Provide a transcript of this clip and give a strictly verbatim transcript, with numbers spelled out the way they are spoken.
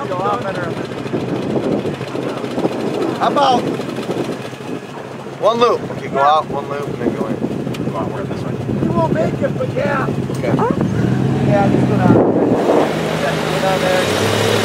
feel a lot better. How about one loop? Okay, go out, one loop, and then go in. Go out, work this way. You won't make it, but yeah. Okay. Yeah, just go down. Go down there.